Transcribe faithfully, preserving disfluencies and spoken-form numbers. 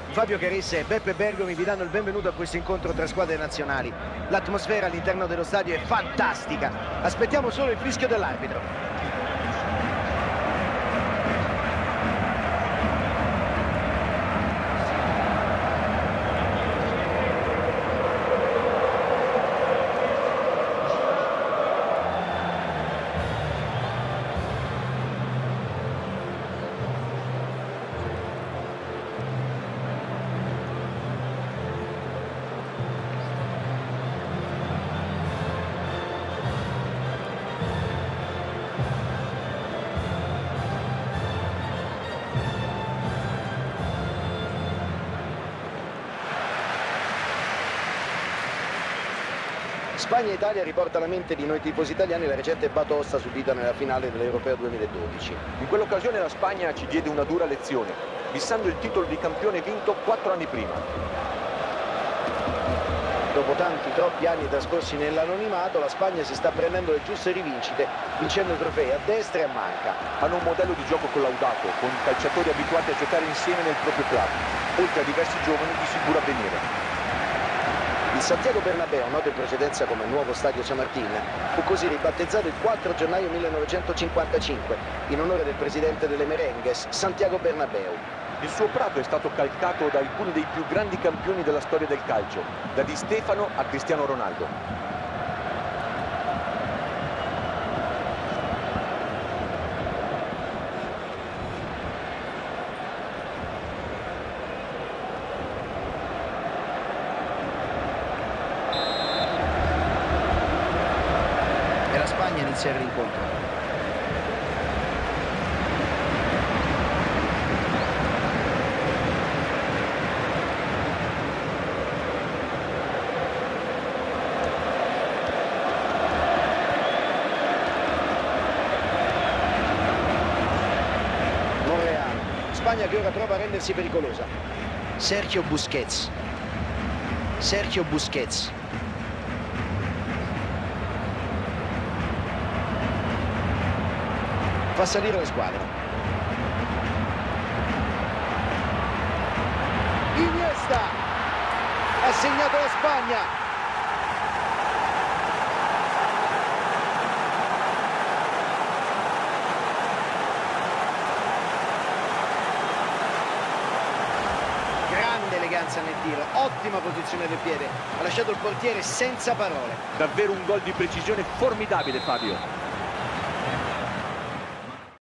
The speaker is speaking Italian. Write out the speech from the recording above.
Fabio Caressa e Beppe Bergomi vi danno il benvenuto a questo incontro tra squadre nazionali. L'atmosfera all'interno dello stadio è fantastica. Aspettiamo solo il fischio dell'arbitro. Spagna e Italia riporta alla mente di noi tifosi italiani la recente batosta subita nella finale dell'Europeo duemiladodici. In quell'occasione la Spagna ci diede una dura lezione, fissando il titolo di campione vinto quattro anni prima. Dopo tanti, troppi anni trascorsi nell'anonimato, la Spagna si sta prendendo le giuste rivincite, vincendo trofei a destra e a manca. Hanno un modello di gioco collaudato, con calciatori abituati a giocare insieme nel proprio club, oltre a diversi giovani di sicuro avvenire. Il Santiago Bernabéu, noto in precedenza come nuovo stadio San Martín, fu così ribattezzato il quattro gennaio millenovecentocinquantacinque in onore del presidente delle Merengues, Santiago Bernabéu. Il suo prato è stato calcato da alcuni dei più grandi campioni della storia del calcio, da Di Stefano a Cristiano Ronaldo. Inizia il rincontro. Monreal. Spagna che ora prova a rendersi pericolosa. Sergio Busquets. Sergio Busquets. Fa salire la squadra. Iniesta ha segnato la Spagna. Grande eleganza nel tiro, ottima posizione del piede, ha lasciato il portiere senza parole. Davvero un gol di precisione formidabile, Fabio.